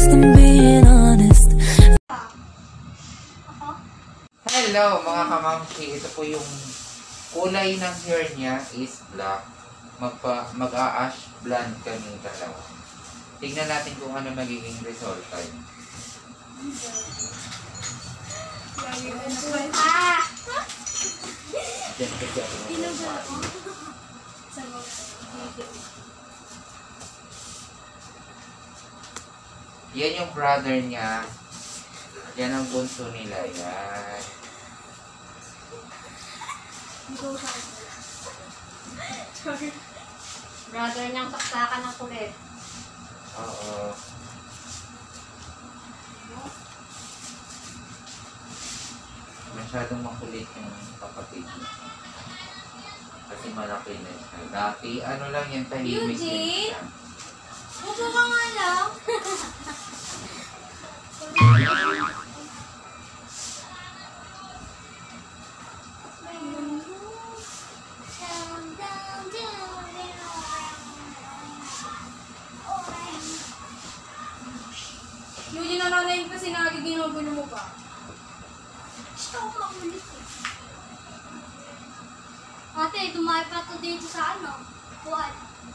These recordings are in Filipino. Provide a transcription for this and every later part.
lost in being honest. Hello mga kamamsi, ito po yung kulay ng hair niya is black. Mag-a-ash blonde kami dalawa. Tingnan natin kung ano magiging result tayo. Diyan kasi ako yan yung brother niya. Yan ang bunso nila. Yan. Brother niyang saksakan ng kulit. Oo. Masyadong makulit yung kapatid niya. Kasi malaki na siya. Dati, ano lang yan, tahimik din siya. Huwag ka nga lang. Yung nananayin kasi nagiginugulo mo pa. Gusto ko makulit eh. Ate, tumayo pa to dito sa ano? Kuwan.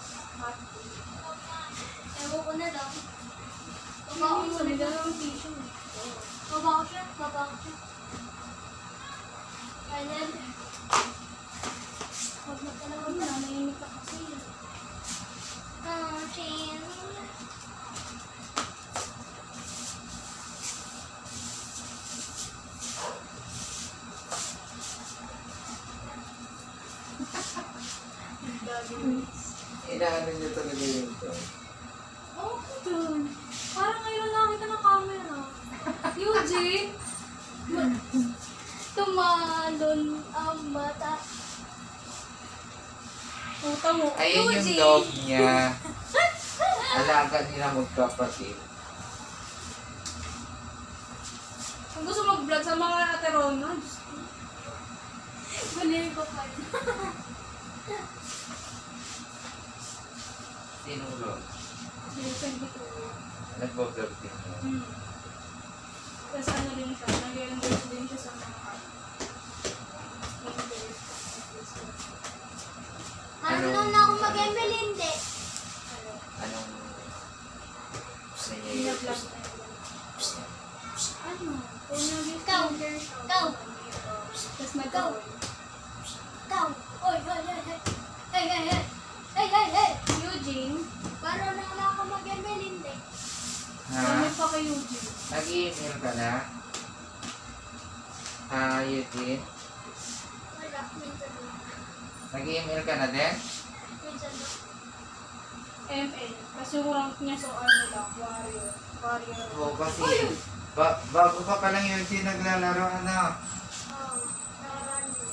Ewan ko na lang. Babaw ko May dalawang tissue. Babaw siya. Babaw siya. Ayan. Huwag na talaga na. Nanahimik ka kasi. Chin. Inaano niyo talaga yun ito. Oo, dun. Parang ngayon nakita ng camera. Eugene! Tumalon ang mata. Puta mo. Ayun yung Eugene! dog niya. Alaga nila magkapatid. Kung gusto mag-vlog sa mga aterona, Galing ko pa yun. Sinulog. Depende ko. Nag-vlog din mo. Tapos ano din siya, nag-endorse din siya sa mga Ano na ako mag-ML, hindi. Anong gusto niya Hindi na yun? vlog. Ano? Ikaw. Ikaw. Tapos nag-go. Ikaw. Oy, oy, oy, oy. Hey, hey, hey. Hey, hey, hey. Eugene, Para na wala ako mag-ML, hindi. Ha? gamit pa kay Eugene. Nag-email ka na? Ha, Eugene? Wala. Minsan lang. Nag-email ka na din? Minsan lang. ML. Kasi yung rank niya so ano lang, warrior. Warrior. Oo, kasi bago ka pa lang Eugene naglalaro, ano? Oo. Nakaraan mo.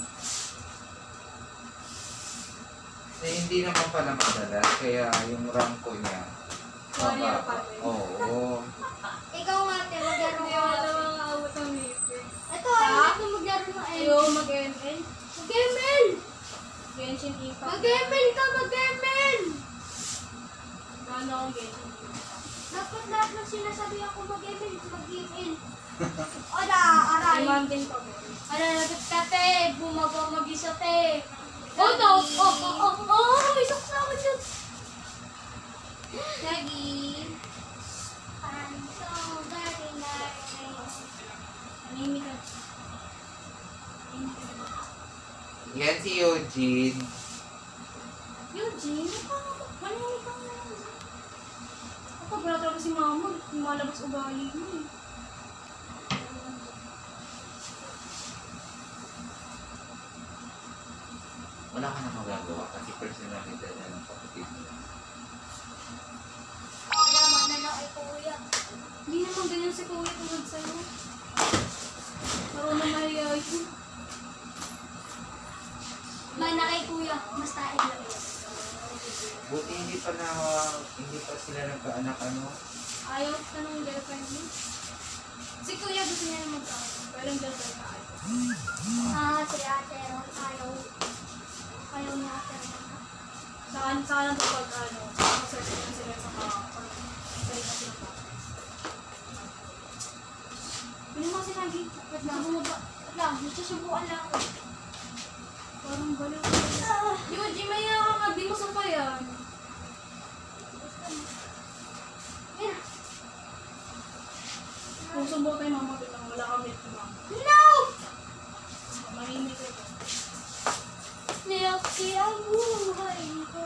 Hindi naman pala madalas, kaya yung rank ko niya. Warrior pa rin. Oo. Ikaw nga, te. Maglaro Hindi ka. ako na mga awat ng ngipin. Ito, ayaw ko maglaro ng ML. Ayaw mag-ML. Mag-ML! Genshin Impact. Mag-ML ka! Mag-ML! Ano akong Genshin Impact? Dapat lahat ng sinasabi ako mag-ML. Mag-ML. Ola, aray. Demanding pa mo. Alalagat ka, te. Bumagaw mag-isa, te. Oh, no. May socks na ako dyan. Lagi. I'm so very nice. Anime ka. Yan si Eugene. Eugene? Manimik ka nga. Ako, wala talaga si mama. Malabas ugali mo eh. Wala ka na magagawa kasi personality niya ng kapatid niya. Laman na lang ay kuya. Hindi naman ganyan si Kuya tulad sa'yo. Marunong mahihayin. Mana kay kuya. Mas tayo lang. Buti hindi pa sila nagkaanak ano. Ayaw ka ng girlfriend mo. Si Kuya gusto niya na mag-aano. Pero yung girlfriend ka ayaw. Si ate Ron ayaw. Ayaw niya ate Ron. Saan na ito pag ano, mag-search na sila sa mga, sa sila pa. Sinagi. Wait lang, bumaba. Wait lang, nagsusubuan lang ako. Parang baliw. Ah, Yuji, may ka, di mo pa yan. Yan. Kung subo tayo mamapit lang, wala kami ito ma'am. No! Mahimik ito. Niyaki ang buhay ko.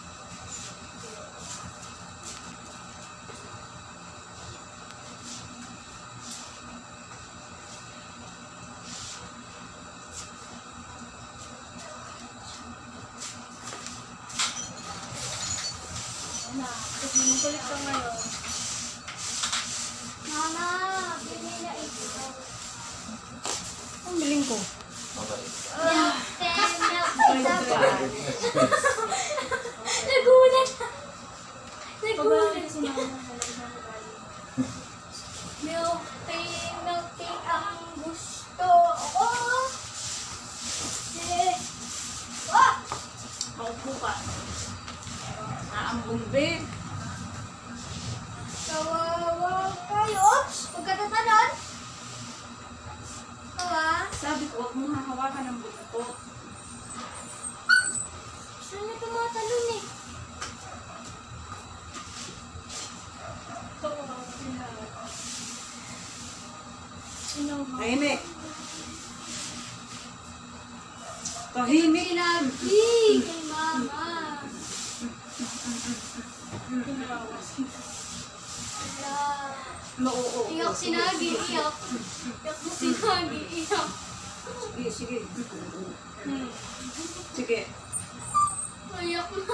Ano, kasi makulit ka ngayon. Mama, bili na ito. Ang biling ko. Mabait. Nagulat. Pag-aaral si mama, halagay na tayo. Milk tea ang gusto ko. Ah! Maupo ka. Naambong din. Kawawa kayo. Oops! Huwag ka tatanon. Kawa? Sabi ko, huwag mong hahawakan ng buto. Saan na tumatalon eh? Ito ko ako sinara. Tahimik. Tahimik. Pinagi kay mama. Wala. Oo. Iyak sinagi, iyak. Iyak mo sinagi, iyak. Sige, sige. Sige. Iyak na.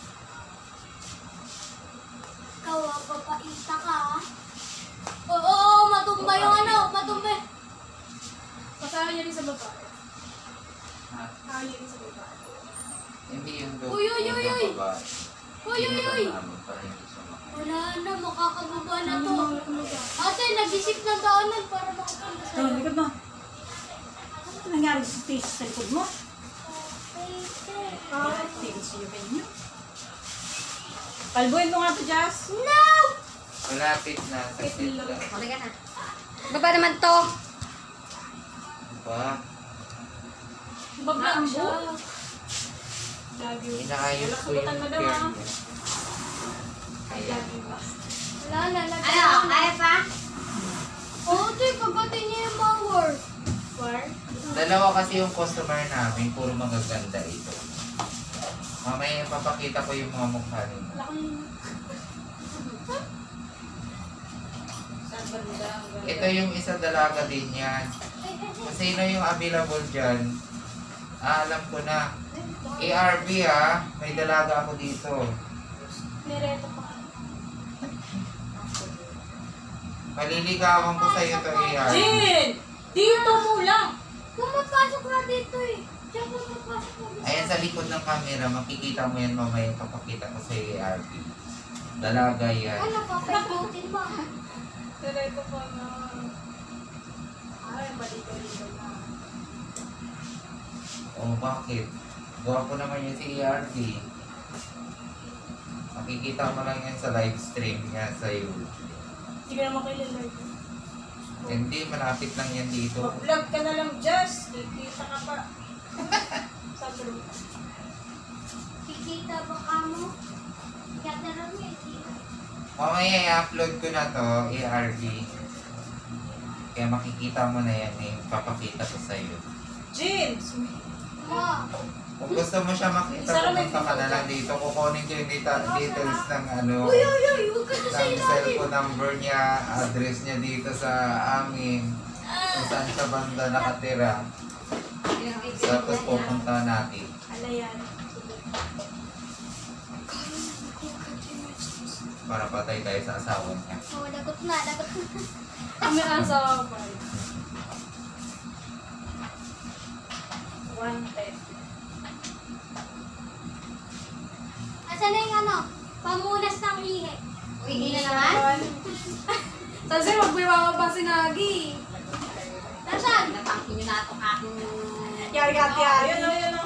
Kawa, papaita ka. Oo, matumba yung ano, matumba. Pasahan niya rin sa babae. Ha? Pasahan niya rin sa babae. Hindi yung Uy, uy, uy, uy. babae. Uy, uy, uy. Namin para hindi sumakit. Wala na, makakababa na Ano to. mga kumaga? Ate, nag-isip ng daanan para makapunta Ito, sa'yo. likod mo. Ano nangyari sa stage sa likod mo? Tingin siya yung kanyo. Kalbuhin mo nga to, Jazz. No! Malapit na. Saglit lang. Halika na. Baba naman to. Ba? Bablaan siya. Love you. Inaayos ko yung Sagutan mo daw, care ah. niya. I love you, ba? Wala na, kaya pa? Oo, te, pagkatin niya yung power. War? Dalawa kasi yung customer namin, puro mga ganda ito. Mamaya papakita ko yung mga mukha nila. Wala ko yun. Saan ba nila? Ang ganda. Ito yung isa dalaga din yan. Sino yung available dyan? Alam ko na. ARB may dalaga ako dito. Mereto pa. Maliligawan ko sa'yo to ARB. Jin! Dito mo lang! Pumapasok na dito eh. Diyan pumapasok na dito. Ayan sa likod ng camera, makikita mo yan mamaya papakita ko sa ARB. Dalaga yan. Ano, papaikutin ba? Mereto pa na. Ay, balik-balik na. Oh, bakit? Gwapo naman yun si ARB. Makikita mo lang yan sa live stream niya sa YouTube. Hindi ka naman kailan ito. Hindi, malapit lang yan dito. Mag-vlog ka na lang, Jess. Kikita ka pa. Sa group. Kikita ba ka mo? Kaya na lang eh. Mamaya i-upload ko na to, ARB. Kaya makikita mo na yan eh, papakita ko sa'yo. Jin! Ma, Kung gusto mo siya makita, pumunta ka na lang dito. Kukunin ko yung details ng ano, uy, uy, uy, huwag ka na sa ng ilalim. cellphone number niya, address niya dito sa amin, kung saan sa banda nakatira. Tapos pupunta natin. Alayan. Para patay tayo sa asawa niya. Oh, lagot na, lagot na. Kami asawa pa. Wanted. Asan na yung ano? Pamunas ng ihi. Ihi na naman? Kasi magbiwawa pa si Nagi. Nasaan? Natangkin nyo na itong aking... Yari-gati yun o, yun o.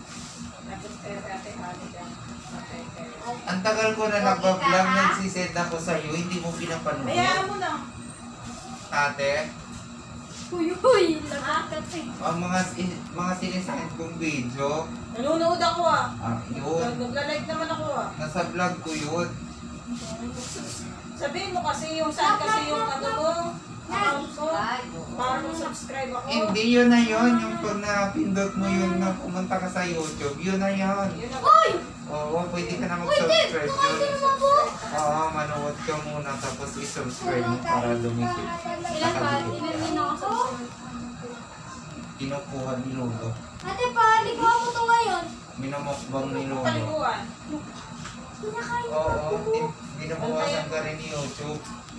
Ang tagal ko na nagbablog, nagsisend ako sa'yo, hindi mo pinapanood. Hayaan mo na. Ate, Uy, lagat eh. Ang mga sinisend kong video, Nanonood ako ah. yun. Nagla-like naman ako ah. Nasa vlog ko yun. Sabihin mo kasi yung saan kasi yung ano mo, account ko. Para mag-subscribe ako. Hindi, yun na yun. Yung pag napindot mo yun na pumunta ka sa YouTube, yun na yun. Yun ang Oo, pwede ka na mag-subscribe Kumain yun. ka naman po. Oo, manood ka muna tapos i-subscribe mo para lumikit. Ilan pa? Ilan din ako sa Kinukuha ni Lolo. Ate, paligaw mo to ngayon. Minumukbang ni Lolo. paliguan. Kinakain ko. Oo, binabawasan ka rin ni YouTube.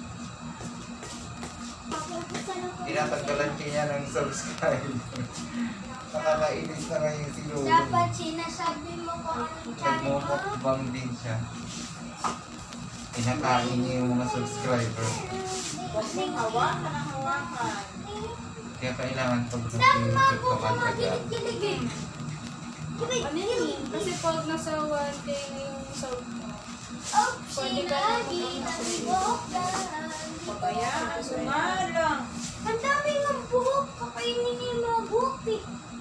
Tinatanggalan ka niya ng subscribe. Nakakainis na ngayon si Lolo. Dapat sinasabi mo kung anong channel mo. Nagmumukbang din siya. Kinakain niya yung mga subscriber. Huwag mong hawakan ang hawakan. Kaya kailangan pag Tama YouTube po ka ka magtagal. magilig-gilig eh. Ano yun? Kasi pag nasa 1K na yung sound mo, Oh, Pwede ka na sinagi magpunta ng sa buhok. Kaya, kaso nga lang. Ang dami ng buhok. Kakainin niya yung mga buhok eh.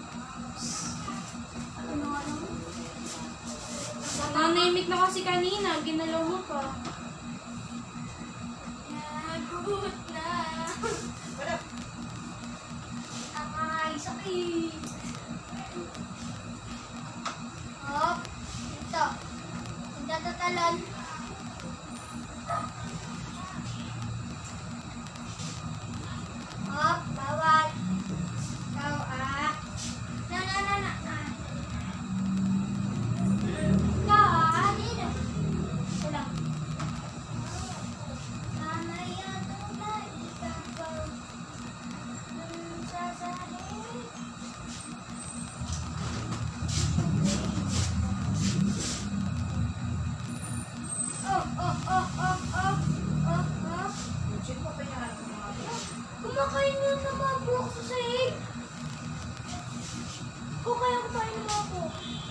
Ano? nanahimik na kasi kanina, ginalaw mo pa. Nagugot na. Wala. Ay, sakit. Hop. Ito. Ang tatatalan. Hop. Bawal. Ikaw ah. Na. Ikaw ah. Dito. Ito lang. Mamaya na ikaw ba? Sasahin. Oh. Check mo pa yan. Kumakain yun ng mga buhok sa sahig. O kaya kumain ng mga buhok.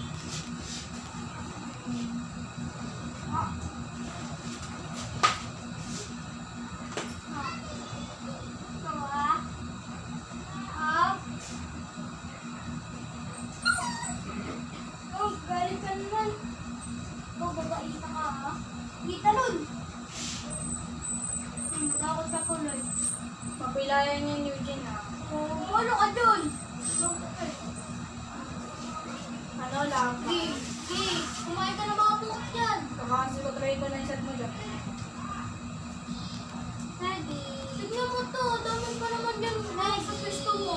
Oh, galing ka naman. Oh, babaita ka ha. Kita nun. Takot ka tuloy. Mapilayan niya yung Eugene ah. Oh, ano ka dun? Ano lang, Kumain ka ng mga buhok yan. kakasi ko try ko na yung set mo dyan. Tignan mo to, dami pa naman yung buhok sa pwesto mo.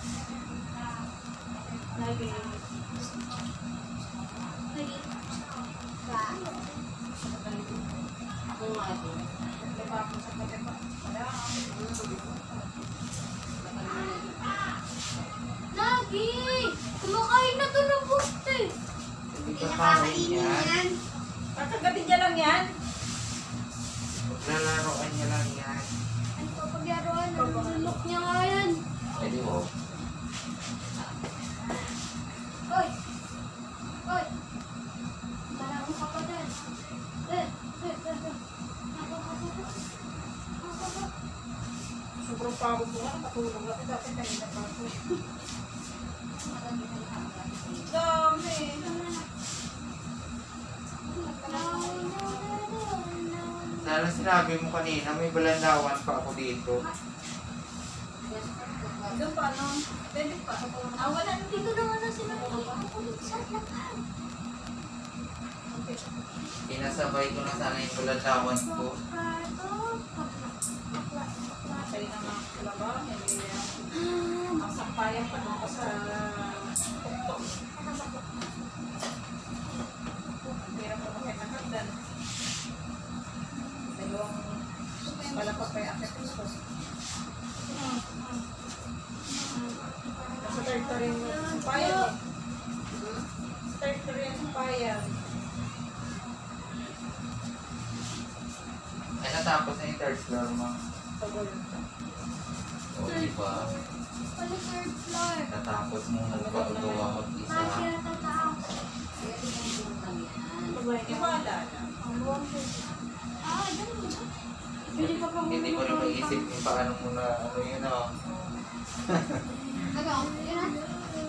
Lagi. Ako nga ito. Diba ako sa katipa? Wala. Lagi! Kumakain na to ng buhok eh. Hindi ka kain yan. Kakagabi niya lang yan. Lalaroan niya lang yan. Ano pa pagyaroan? Nalulok niya nga yan. Pwede mo. Oy! Marami ka pa dyan. Sobrang pagod ko nga. Patulog natin. Dati kanina pa ako. Dami. Sana sinabi mo kanina, may balandawan pa ako dito. Doon pa, no? Pwede pa. Wala. Dito na nga na sila. Ako sa lakan. Pinasabay ko na sana yung balandawan ko. Sa'yo na mga kalaba. Ang sampayan pa doon pa sa tuktok. Hirap pa bakit nakagdan. Dalawang palapag pa yung akit ko. Sa third ko rin yung sampayan eh. Sa third ko rin yung sampayan. Ay, natapos na yung third floor mo. Tagol. O, di ba? Ano third floor? Natapos mo magpagawa mag-isa. Kasi natatao. Iwala na. Ganun. Hindi ka pa Hindi ko rin maisip kung paano mo na, ano yun o. Ano? Yun na.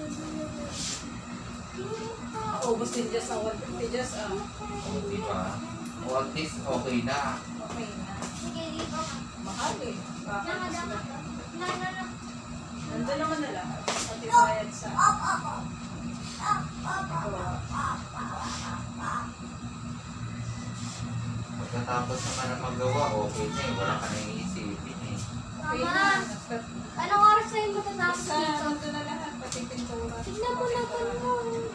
Ubus din dyan sa 150 dyan. Di ba? O at least okay na. Okay na. Sige, dito. Mahal eh. Bakit Na. sila? Na. Nandun naman na lahat. Pati bayad sa... Pagkatapos naman na magawa, okay na eh. Wala ka na iisipin eh. Okay Mama, na. anong oras na yung matatapos Sa dito? nandun na lahat. Pati pintura. Tignan mo na ito mo.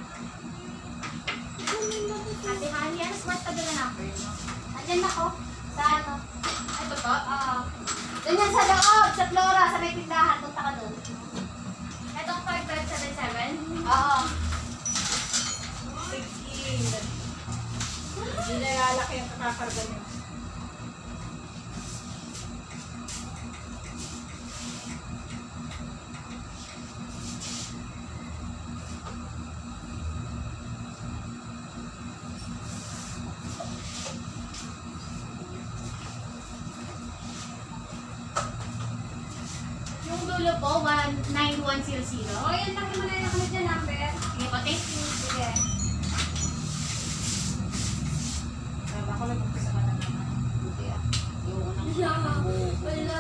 Ate Hani, ano smart ka doon na number mo? Andyan ako. Sa ano? Ay, totoo? Oo. Doon yan sa loob, sa Flora, sa may pindahan. Punta ka doon. Itong 5577? Oo. Sige. Hindi na lalaki ang kakakarga niyo. Yung dulo po, 19100. O, yan, laki mo na yung kami dyan, number. Sige po, thank you. Sige. Ako lang mag-pisa ka na naman. Buti ah. Yung unang Wala.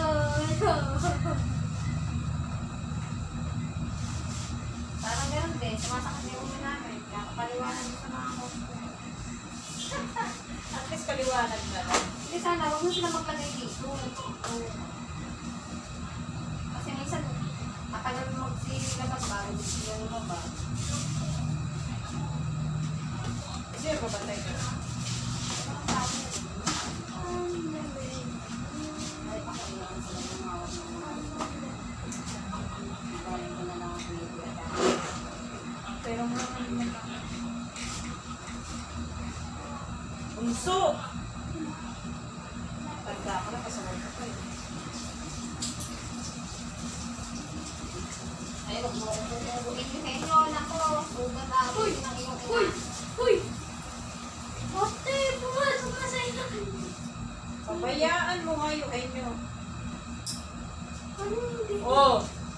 parang gano'n din. Sumasakit na yung ulo namin. Kaya kapaliwanag mo sa mga ako. At least paliwanag na lang. Hindi sana, huwag mo sila maglagay dito. Kasi minsan, matagal mo magsilabas bago gusto nila lumabas. Kasi babantay ka. Pero mga bunso! Tanda ka na, kasawal ka pa eh. Ay, huwag mo akong bumubugin yung henyo. Nako, sugat ako. Uy! ng iyong Uy! ina. Uy! Ate, pumasok ka sa ina. Pabayaan mo nga yung henyo. Ano hindi? Oh!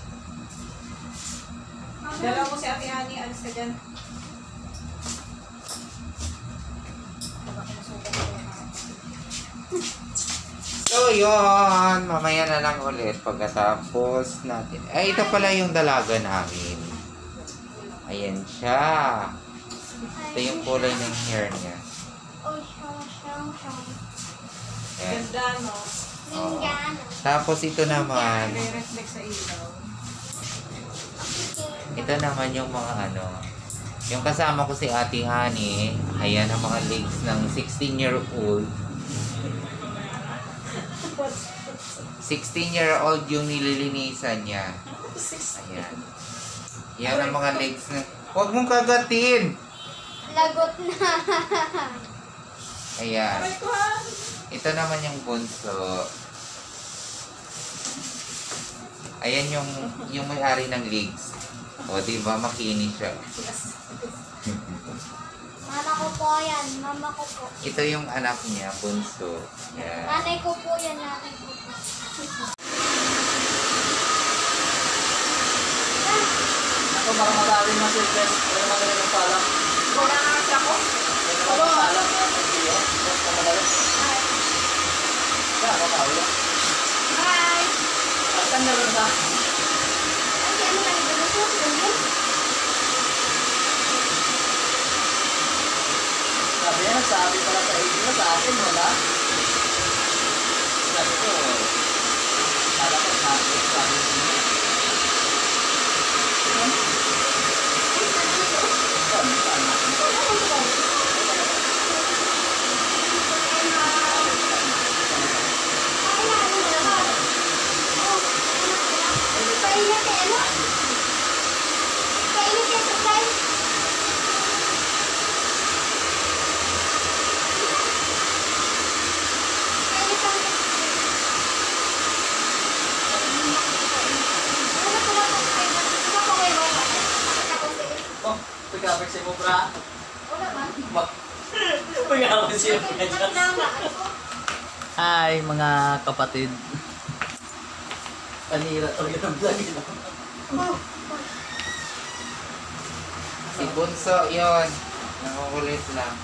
Dalaw mo si Ate Hani, alis ka dyan. So yun, mamaya na lang ulit pagkatapos natin. Ay, ito pala yung dalaga namin. Ayan siya. Ito yung kulay ng hair niya. Oh, siyang. Ayan. Ganda, no? Oo. Linggan. Tapos ito naman, Re-reflect sa ilaw. ito naman yung mga ano. Yung kasama ko si Ate Hani, ayan ang mga legs ng 16-year-old. 16-year-old yung nililinisan niya. Ayan. Yan ang mga legs na... Huwag mong kagatin! Lagot na. Ayan. Aray ko ha! Ito naman yung bunso. Ayan yung may-ari ng legs. O, diba? Makinis siya. Mama ko po yan. Mama ko po. Ito yung anak niya, bunso. Ayan. Nanay ko po yan. Nanay ko po. Ako baka madali na si Jess. Wala madali ng pala. Wala nga siya ko. Wala ng pala. Wala madali. Kaya ako kawala. Hi! Asan na rin ba? Ay, ano ka nito? Gusto ko yun? Sabi niya, nagsabi pala sa inyo. Sa akin, wala. Sabi ko, kala ko sabi niya. Kainit eh, ano? Kainit eh, sakay. Kainit ang... Ano pala po kayo? Ano po kayo? Oh, pagkabag sa mo, bra. Wala ba? Pagkabag siya pa dyan. Hi, mga kapatid. Panira to yung vlog yun. Si Bunso yun. Nakukulit lang.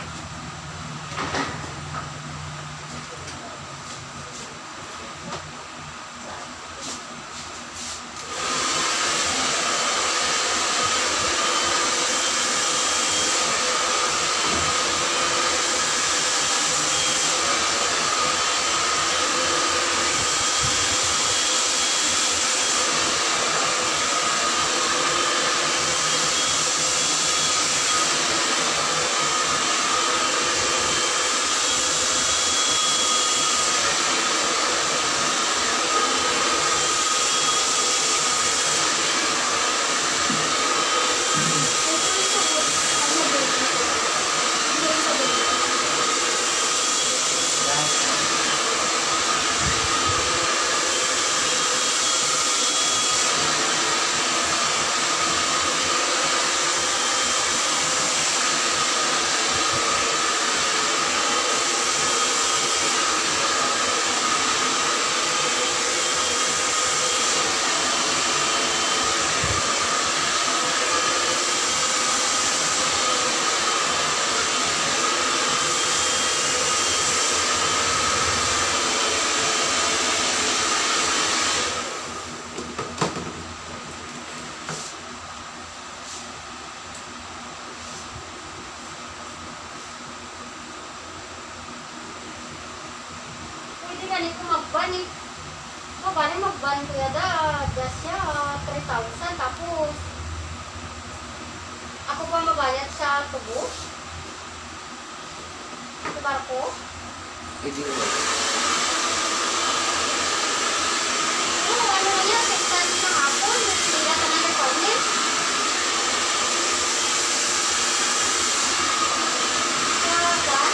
Pwede ganito mag-ban eh. Paano mag-ban kuya da? Gas siya, 3,000. Tapos, ako pa mabayad sa tubo? Sa barko? Hindi ko. Ano na yan? 6 ng hapon. Hindi ka na nag-permit. Sa ban?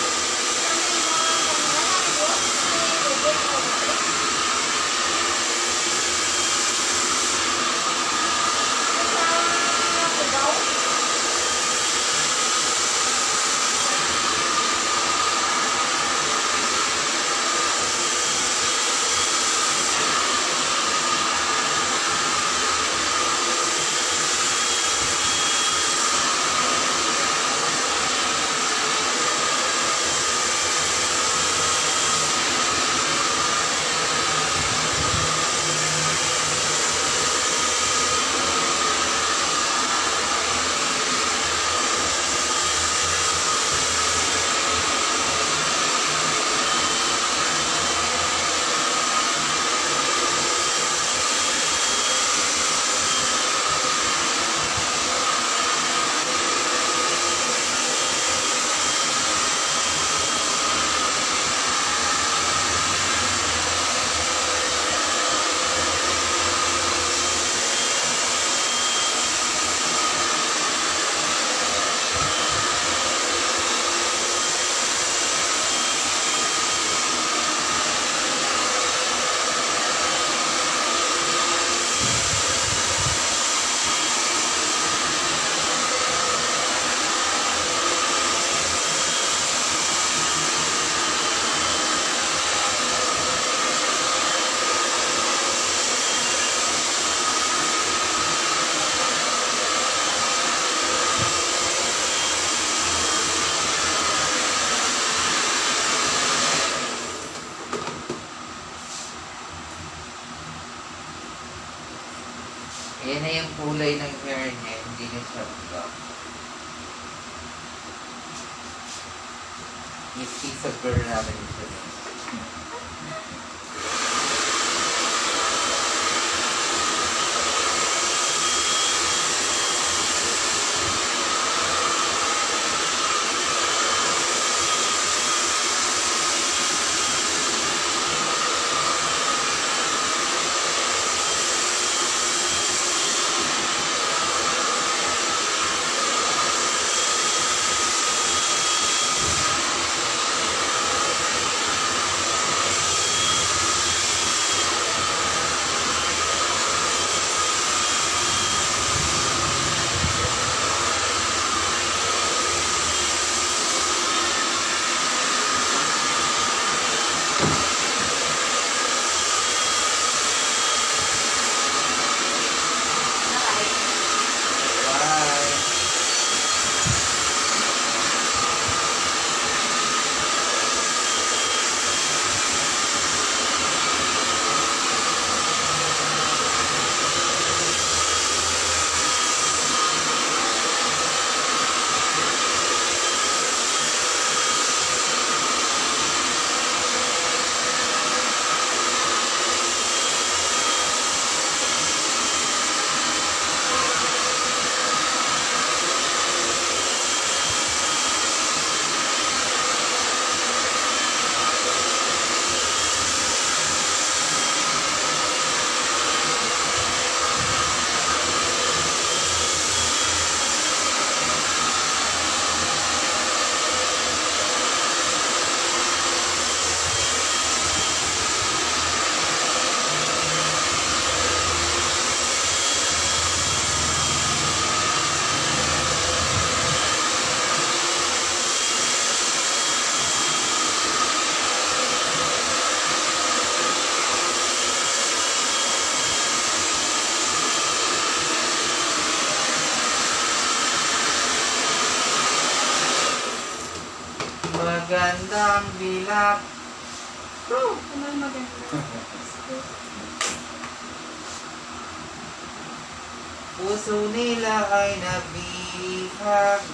Ayan na yung kulay ng hair niya, hindi na siya black. Yung piece of girl namin siya. ang bilak. Bro! Ano yung maganda? Puso nila ay nabihag.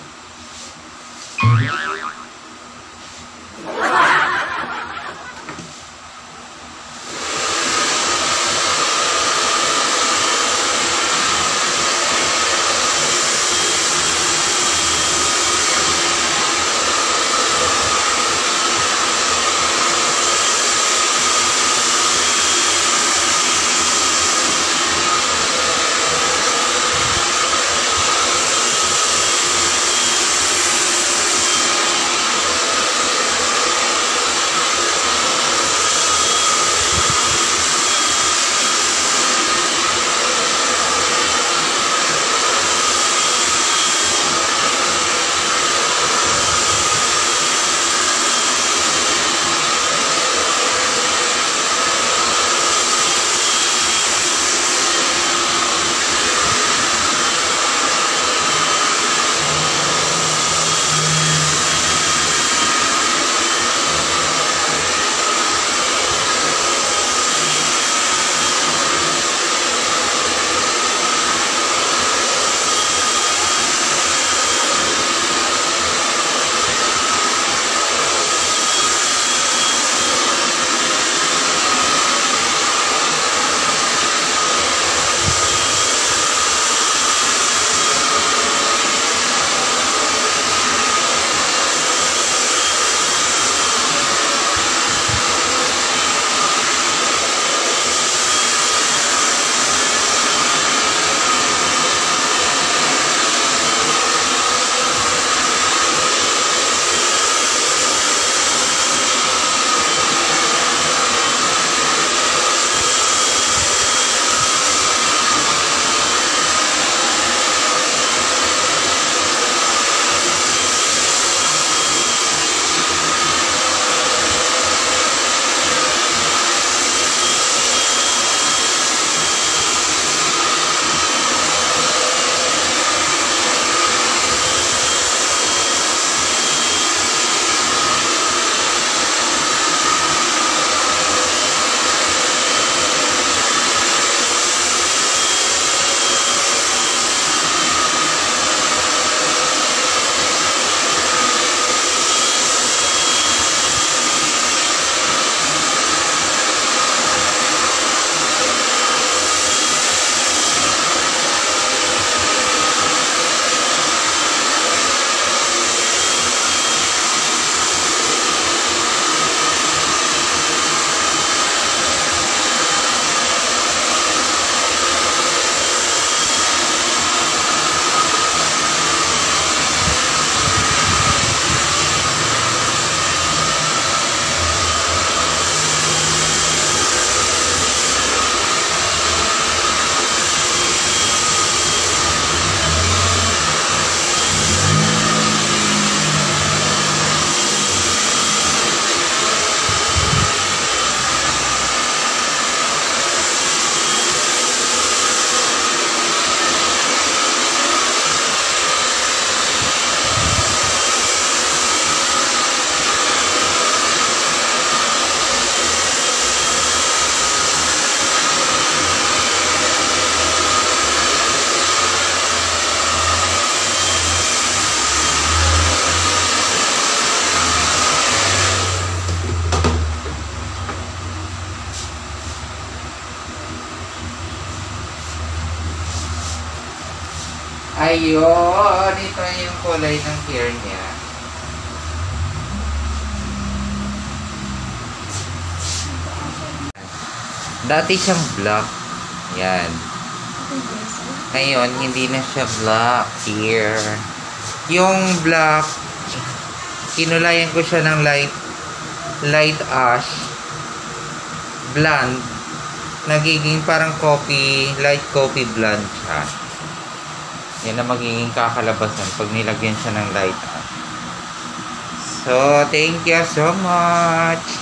Ayun, ito yung kulay ng hair niya. Dati siyang black. Yan. Ngayon, hindi na siya black here. Yung black, kinulayan ko siya ng light ash, blonde. Nagiging parang light coffee blonde siya. Yan na magiging kakalabasan pag nilagyan siya ng light ash. So, thank you so much.